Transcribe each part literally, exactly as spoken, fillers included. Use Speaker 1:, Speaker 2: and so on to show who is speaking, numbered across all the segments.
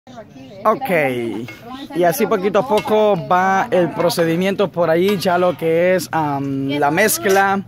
Speaker 1: Ok, y así poquito a poco va el procedimiento por ahí, ya lo que es um, la mezcla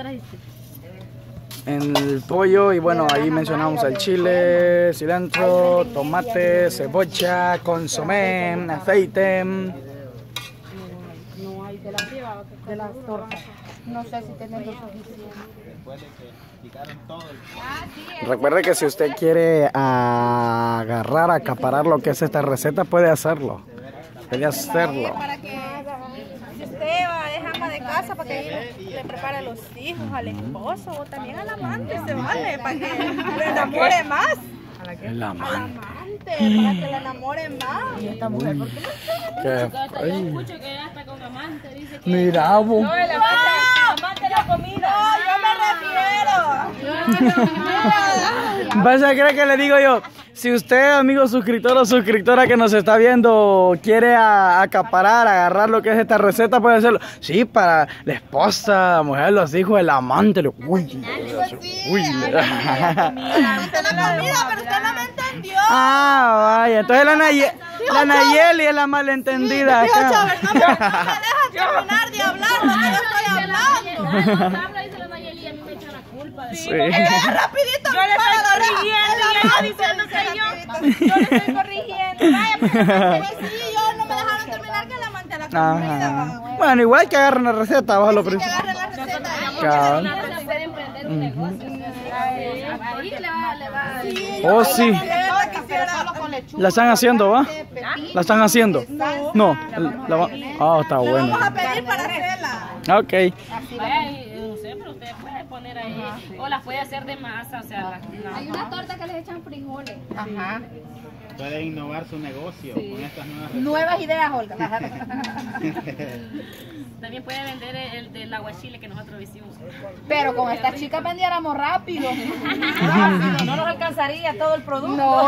Speaker 1: en el pollo. Y bueno, ahí mencionamos el chile, cilantro, tomate, cebolla, consomé, aceite.
Speaker 2: No hay de las, de las tortas. No sé si tenemos suficiente.
Speaker 1: Recuerde que si usted quiere agarrar, acaparar lo que es esta receta, puede hacerlo. Puede hacerlo.
Speaker 2: Para que si usted va a dejar ama de casa, para que le prepare a los hijos, al esposo o también al amante, se vale, para que le enamore más.
Speaker 1: El amante.
Speaker 2: Para que la enamoren más. Y esta mujer, ¿por qué no
Speaker 1: ¿Qué?
Speaker 3: Yo escucho que ya está con amante, dice que...
Speaker 1: Mira, vos.
Speaker 3: No, el amante, amante de la comida.
Speaker 2: No, yo me refiero.
Speaker 1: ¿Vas a creer que le digo yo? Si usted, amigo suscriptor o suscriptora que nos está viendo, quiere a, acaparar, agarrar lo que es esta receta, puede hacerlo. Sí, para la esposa, la mujer, los hijos, el amante. Lo... Uy, uy.
Speaker 2: Usted la comida, pero usted no me entendió.
Speaker 1: Ah, vaya. Entonces la, Naye, la Nayeli es la malentendida acá.
Speaker 2: No me dejan terminar de hablar lo que yo estoy hablando.
Speaker 1: Sí.
Speaker 2: Rapidito,
Speaker 3: yo le estoy corrigiendo y ella diciendo que yo. Yo le estoy corrigiendo. Vaya,
Speaker 2: pero sí, yo no me dejaron terminar que la amante la comida.
Speaker 1: Bueno, igual que agarren la receta, bajo lo
Speaker 2: Que
Speaker 1: principal.
Speaker 2: agarren la receta.
Speaker 3: puede emprender un negocio. Ahí le va, le va.
Speaker 1: Oh, sí. ¿La están haciendo, va? ¿La están haciendo? No. La va... Ah, está bueno.
Speaker 2: Vamos a pedir para hacerla.
Speaker 1: Ok.
Speaker 3: Vaya, no sé, pero usted puede poner ahí. O las puede hacer de masa, o sea. La, no.
Speaker 4: Hay una torta que les echan frijoles.
Speaker 2: Ajá.
Speaker 5: Puede innovar su negocio sí. con estas nuevas recetas.
Speaker 2: Nuevas ideas, Olga.
Speaker 3: También puede vender el del aguachile que nosotros hicimos.
Speaker 2: Pero con estas chicas vendiéramos rápido.
Speaker 3: Rápido, no nos alcanzaría todo el producto.
Speaker 2: No.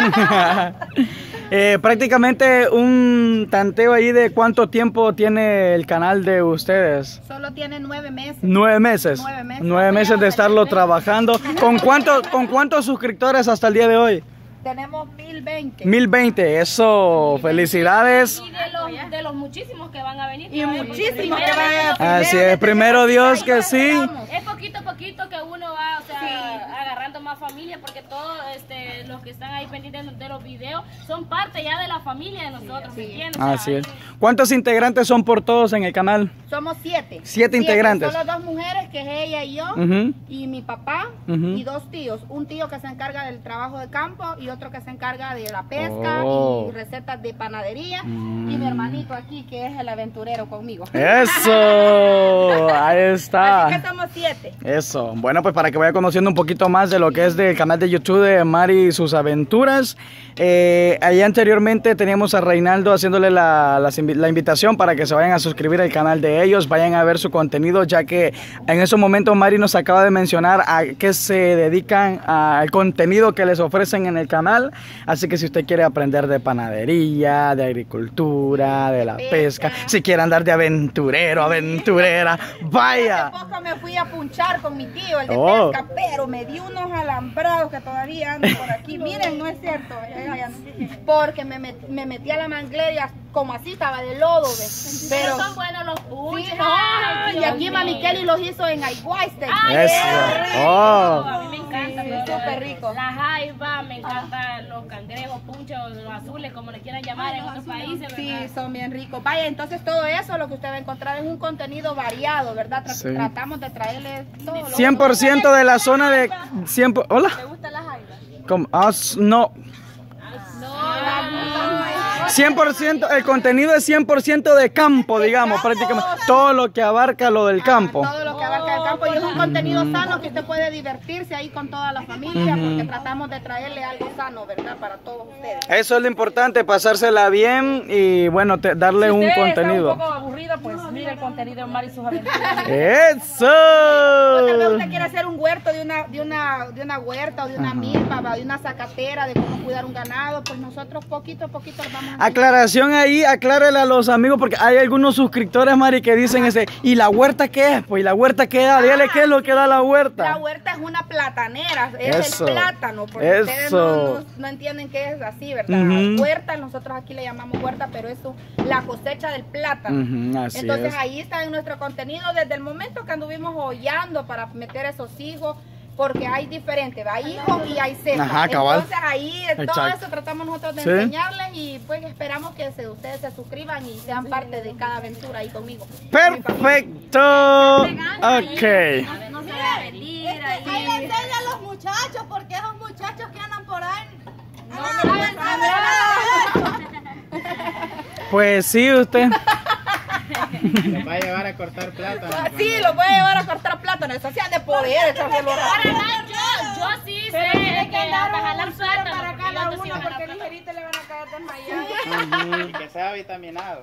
Speaker 1: eh, prácticamente un tanteo ahí de cuánto tiempo tiene el canal de ustedes.
Speaker 2: Solo tiene nueve meses.
Speaker 1: Nueve meses.
Speaker 2: Nueve meses.
Speaker 1: Nueve meses de estarlo trabajando. ¿Con cuántos, con cuántos suscriptores hasta el día de hoy?
Speaker 2: Tenemos mil veinte.
Speaker 1: mil veinte, eso, felicidades.
Speaker 3: Y de los, de los muchísimos que van a venir.
Speaker 2: Y muchísimos
Speaker 3: que
Speaker 2: que van a venir.
Speaker 1: Así es, primero Dios que sí.
Speaker 3: Es poquito a poquito que uno va, o sea, sí. agarrando más familia, porque todos este, los que están ahí pendientes de los videos son parte ya de la familia de nosotros, sí. ¿entiendes?
Speaker 1: Así es. ¿Cuántos integrantes son por todos en el canal?
Speaker 2: Somos siete.
Speaker 1: Siete integrantes.
Speaker 2: Solo dos mujeres, que es ella y yo,
Speaker 1: uh-huh.
Speaker 2: y mi papá, uh-huh. y dos tíos. Un tío que se encarga del trabajo de campo y otro que se encarga de la pesca oh. y recetas de panadería. Mm. Y mi hermanito aquí, que es el aventurero conmigo.
Speaker 1: ¡Eso! Ahí está.
Speaker 2: Así que somos siete.
Speaker 1: Eso. Bueno, pues para que vaya conociendo un poquito más de lo que es del canal de YouTube de Mari y sus aventuras. Eh, allá anteriormente teníamos a Reinaldo haciéndole la, la, la invitación para que se vayan a suscribir al canal de ellos, vayan a ver su contenido, ya que en esos momentos Mari nos acaba de mencionar a qué se dedican, al contenido que les ofrecen en el canal. Así que si usted quiere aprender de panadería, de agricultura, de la pesca, pesca si quiere andar de aventurero, aventurera, vaya.
Speaker 2: Hace poco me fui a punchar con mi tío, el de
Speaker 1: oh.
Speaker 2: pesca, pero me di unos alambrados que todavía ando por aquí. Miren, no es cierto, porque me, met, me metí a la manglera como así, estaba de lodo. ¿Ve?
Speaker 3: Pero son buenos los punches.
Speaker 2: Sí, no, ay, y aquí Mami Kelly los hizo en Aiguaste.
Speaker 1: Eso. Oh.
Speaker 3: A mí me encanta.
Speaker 2: Sí, súper rico.
Speaker 3: La jaiba, me encantan los cangrejos, punchos, los azules, como le quieran llamar en otros países, ¿verdad?
Speaker 2: Sí, son bien ricos. Vaya, entonces todo eso lo que usted va a encontrar es un contenido variado, ¿verdad? Tra sí. Tratamos de traerle todo.
Speaker 1: cien por ciento de la zona de... cien por... ¿Hola?
Speaker 2: ¿Te gusta la jaiba?
Speaker 1: ¿Cómo? Ah, no. cien por ciento, el contenido es cien por ciento de campo, digamos, prácticamente todo lo que abarca lo del campo.
Speaker 2: Todo lo que abarca el campo, y es un contenido sano que usted puede divertirse ahí con toda la familia, uh-huh. porque tratamos de traerle algo sano, ¿verdad? Para todos ustedes.
Speaker 1: Eso es lo importante, pasársela bien y bueno, te, darle si un contenido.
Speaker 3: Está un poco aburrido, pues mire el contenido de Mari y sus aventuras.
Speaker 1: ¡Eso!
Speaker 2: O tal vez usted quiere hacer un huerto de una, de una, de una huerta o de una uh-huh. milpa, de una zacatera, de cómo cuidar un ganado, pues nosotros poquito a poquito lo vamos a hacer.
Speaker 1: Aclaración ahí, aclárele a los amigos, porque hay algunos suscriptores, Mari, que dicen ese, ¿y la huerta qué es? Pues, ¿y la huerta qué es? Dígale qué es lo que da la huerta?
Speaker 2: La huerta es una platanera, es
Speaker 1: Eso.
Speaker 2: el plátano, porque
Speaker 1: Eso.
Speaker 2: ustedes no, no, no entienden qué es así, ¿verdad?
Speaker 1: Uh-huh.
Speaker 2: Huerta, nosotros aquí le llamamos huerta, pero eso, la cosecha del plátano.
Speaker 1: Uh-huh, así
Speaker 2: Entonces
Speaker 1: es.
Speaker 2: ahí está en nuestro contenido desde el momento que anduvimos hollando para meter esos hijos, porque hay diferentes, hay hijos y hay cepas.
Speaker 1: Ajá, cabal.
Speaker 2: Entonces ahí todo
Speaker 1: Exacto.
Speaker 2: eso tratamos nosotros de
Speaker 1: Sí.
Speaker 2: enseñarles y pues esperamos que se, ustedes se suscriban y sean parte de cada aventura ahí conmigo.
Speaker 1: Perfecto. Ok.
Speaker 3: No se va a venir ahí.
Speaker 4: Ahí le enseña a los muchachos, porque esos muchachos que andan por ahí.
Speaker 2: No saben nada.
Speaker 1: Pues sí, usted.
Speaker 5: Los va a llevar a cortar plátano.
Speaker 2: Sí, los voy a llevar a cortar plátano, eso hacían de poder, eso se lo
Speaker 3: Ahora, yo, yo sí sé que a jalar plátano,
Speaker 2: para
Speaker 3: porque
Speaker 2: cada
Speaker 3: yo no
Speaker 2: uno
Speaker 3: sé jalar
Speaker 2: porque
Speaker 3: plátano.
Speaker 2: ligerito le van a caer desmayados.
Speaker 5: Y que sea vitaminado.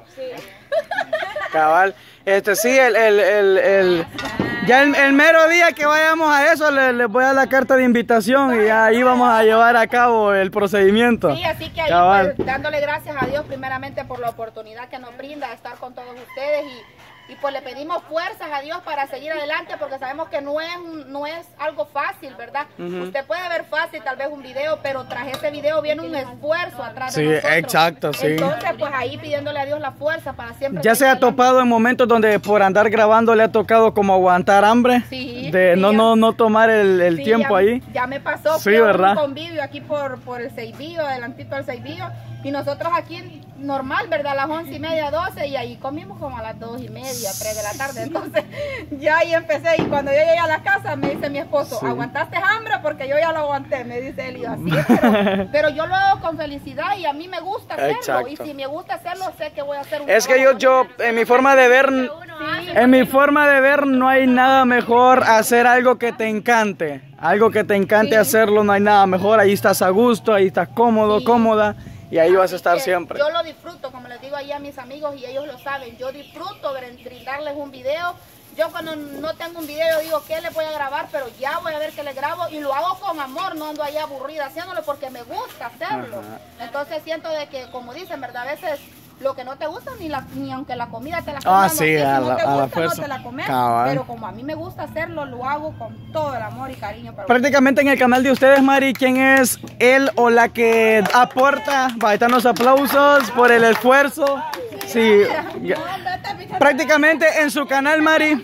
Speaker 1: Cabal. Este sí, el, el, el, el ya el, el mero día que vayamos a eso, les le voy a dar la carta de invitación y ahí vamos a llevar a cabo el procedimiento.
Speaker 2: Sí, así que ahí
Speaker 1: Cabal.
Speaker 2: pues, dándole gracias a Dios primeramente por la oportunidad que nos brinda de estar con todos ustedes y, y pues le pedimos fuerzas a Dios para seguir adelante porque sabemos que no es, un- no es algo fácil, ¿verdad?
Speaker 1: Ujú.
Speaker 2: Usted puede ver fácil tal vez un video, pero tras ese video viene un esfuerzo atrás
Speaker 1: Sí,
Speaker 2: de nosotros.
Speaker 1: exacto, sí.
Speaker 2: Entonces pues ahí pidiéndole a Dios la fuerza para siempre.
Speaker 1: Ya se
Speaker 2: seguir
Speaker 1: ha
Speaker 2: adelante.
Speaker 1: topado en momentos donde por andar grabando le ha tocado como aguantar hambre,
Speaker 2: Sí,
Speaker 1: de
Speaker 2: sí,
Speaker 1: no,
Speaker 2: ya.
Speaker 1: no, no tomar el, el
Speaker 2: Sí,
Speaker 1: tiempo
Speaker 2: ya,
Speaker 1: ahí.
Speaker 2: Ya me pasó,
Speaker 1: Sí,
Speaker 2: fui a
Speaker 1: ¿verdad?
Speaker 2: un convivio aquí por, por el Seibillo, adelantito del Seibillo, y nosotros aquí normal, ¿verdad? A las once y media, doce, y ahí comimos como a las dos y media, tres de la tarde. Entonces, ya ahí empecé, y cuando yo llegué a la casa, me dice mi esposo,
Speaker 1: Sí.
Speaker 2: ¿aguantaste hambre? Porque yo ya lo aguanté, me dice él, y yo así, es, pero, pero yo lo hago con felicidad, y a mí me gusta hacerlo,
Speaker 1: Exacto.
Speaker 2: y si me gusta hacerlo, sé que voy a hacer un
Speaker 1: Es que yo,
Speaker 2: trabajo
Speaker 1: yo, en mi forma de ver, en mi forma de ver, no hay nada mejor hacer algo que te encante. Algo que te encante
Speaker 2: Sí.
Speaker 1: hacerlo, no hay nada mejor. Ahí estás a gusto, ahí estás cómodo,
Speaker 2: Sí.
Speaker 1: cómoda, y ahí vas a
Speaker 2: Así
Speaker 1: estar
Speaker 2: que
Speaker 1: siempre.
Speaker 2: Yo lo disfruto, como les digo ahí a mis amigos y ellos lo saben. Yo disfruto brin- brindarles un video. Yo cuando no tengo un video yo digo que le voy a grabar, pero ya voy a ver que le grabo y lo hago con amor, no ando ahí aburrida haciéndolo porque me gusta hacerlo.
Speaker 1: Ajá.
Speaker 2: Entonces siento de que, como dicen, ¿verdad? A veces lo que no te gusta ni, la, ni aunque la comida te la
Speaker 1: Ah,
Speaker 2: comas,
Speaker 1: sí,
Speaker 2: no, si
Speaker 1: a
Speaker 2: no
Speaker 1: la-
Speaker 2: te
Speaker 1: a la
Speaker 2: gusta, no
Speaker 1: fuerza.
Speaker 2: te la comes.
Speaker 1: Cabal.
Speaker 2: Pero como a mí me gusta hacerlo, lo hago con todo el amor y cariño. Para
Speaker 1: Prácticamente en el canal de ustedes, Mari, ¿quién es él o la que aporta? Va, ahí están los aplausos por el esfuerzo. Sí. Prácticamente en su canal, Mari.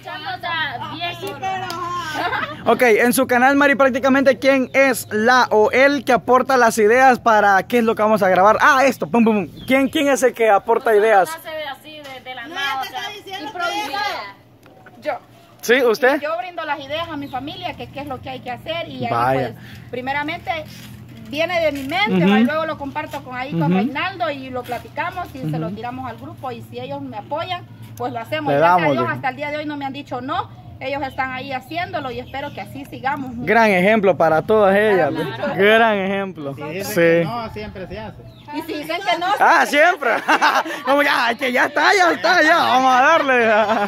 Speaker 1: Ok, en su canal, Mari, prácticamente ¿quién es la o él que aporta las ideas para qué es lo que vamos a grabar? Ah, esto, pum, pum, pum. ¿Quién, quién es el que aporta ideas?
Speaker 3: Nace así de, de la
Speaker 4: No,
Speaker 3: nada,
Speaker 4: te
Speaker 3: o sea,
Speaker 4: está diciendo que
Speaker 3: improvisada.
Speaker 2: yo.
Speaker 1: ¿Sí, usted?
Speaker 2: Yo brindo las ideas a mi familia, que qué es lo que hay que hacer y ahí
Speaker 1: Vaya.
Speaker 2: pues, primeramente viene de mi mente,
Speaker 1: Ujú.
Speaker 2: ¿va? Y luego lo comparto con ahí con
Speaker 1: Ujú.
Speaker 2: Reinaldo y lo platicamos y se lo tiramos al grupo y si ellos me apoyan, pues lo hacemos.
Speaker 1: Le
Speaker 2: Gracias
Speaker 1: damos,
Speaker 2: a Dios,
Speaker 1: dijo.
Speaker 2: hasta el día de hoy no me han dicho no. Ellos están ahí haciéndolo y espero que así sigamos.
Speaker 1: Gran ejemplo para todas ellas.
Speaker 2: Claro.
Speaker 1: Gran ejemplo.
Speaker 5: Si dicen
Speaker 1: Sí.
Speaker 5: que no, siempre se hace.
Speaker 2: Y si dicen que no,
Speaker 1: Ah, siempre. Como ya, que ya está, ya está, ya. Vamos a darle.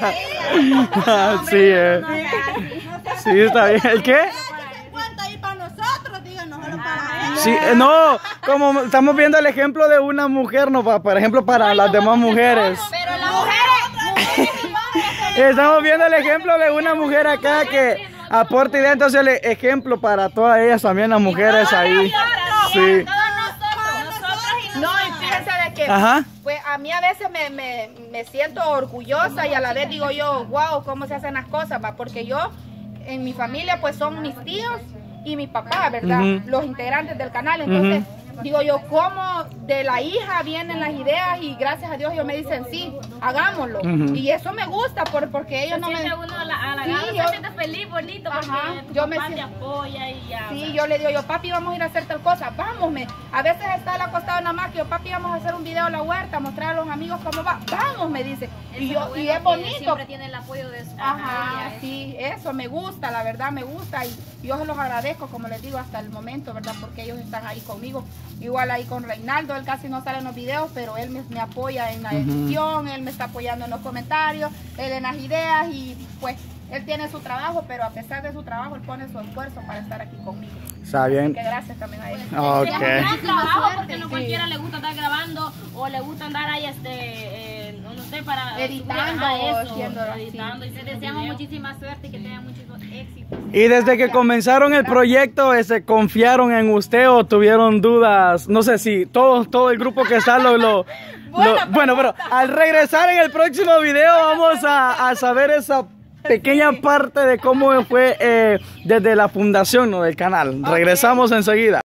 Speaker 1: Sí, eh. Sí, está bien. ¿El qué?
Speaker 4: cuenta ahí para nosotros, díganos, solo para
Speaker 1: Sí, eh, no, como estamos viendo el ejemplo de una mujer, no, pa- por ejemplo, para las demás mujeres.
Speaker 2: pero las mujeres,
Speaker 1: Estamos viendo el ejemplo de una mujer acá que aporta idea, entonces el ejemplo para todas ellas también, las mujeres ahí. Sí.
Speaker 2: no, y fíjense de que
Speaker 1: Ajá.
Speaker 2: pues a mí a veces me, me, me siento orgullosa y a la vez digo yo, wow, cómo se hacen las cosas, va, porque yo en mi familia pues son mis tíos y mi papá, ¿verdad?
Speaker 1: Ujú.
Speaker 2: Los integrantes del canal, entonces digo yo, cómo de la hija vienen las ideas y gracias a Dios ellos me dicen sí, hagámoslo.
Speaker 1: Ujú.
Speaker 2: Y eso me gusta por, porque ellos no me...
Speaker 3: Siente uno a la, a la
Speaker 2: Sí,
Speaker 3: se
Speaker 2: yo-
Speaker 3: siente feliz, bonito, porque
Speaker 2: Ajá,
Speaker 3: tu
Speaker 2: yo me
Speaker 3: papá te
Speaker 2: siento-
Speaker 3: apoya y ya. o
Speaker 2: Sí,
Speaker 3: sea.
Speaker 2: yo le digo yo, papi, vamos a ir a hacer tal cosa, vamos, me. A veces está él acostado en la máquina, yo, papi, vamos a hacer un video en la huerta, mostrar a los amigos cómo va, vamos, me dice. Y, yo, y es bonito.
Speaker 3: Siempre tiene el apoyo de su
Speaker 2: Ajá,
Speaker 3: familia, ¿eh?
Speaker 2: sí, eso me gusta, la verdad me gusta y yo se los agradezco, como les digo, hasta el momento, ¿verdad? Porque ellos están ahí conmigo. Igual ahí con Reinaldo, él casi no sale en los videos, pero él me, me apoya en la edición, él me está apoyando en los comentarios, él en las ideas y pues Él tiene su trabajo, pero a pesar de su trabajo, él pone su esfuerzo para estar aquí conmigo.
Speaker 1: Está bien.
Speaker 2: Así que gracias también a él.
Speaker 1: Ok.
Speaker 3: Es un gran trabajo porque no
Speaker 2: Sí.
Speaker 3: cualquiera le gusta estar grabando o le gusta andar ahí, este, eh, no sé, para
Speaker 2: Editando
Speaker 3: subir, ajá,
Speaker 2: o
Speaker 3: eso,
Speaker 2: haciendo,
Speaker 3: editando y
Speaker 4: Les
Speaker 3: haciendo
Speaker 4: deseamos
Speaker 3: videos.
Speaker 4: muchísima suerte y que tengan muchos éxitos.
Speaker 1: Y desde que comenzaron el proyecto, este, ¿confiaron en usted o tuvieron dudas? No sé si todo, todo el grupo que está lo... lo, lo- bueno, pero al regresar en el próximo video vamos a, a saber esa pequeña parte de cómo fue eh, desde la fundación, ¿no?, del canal. Regresamos enseguida.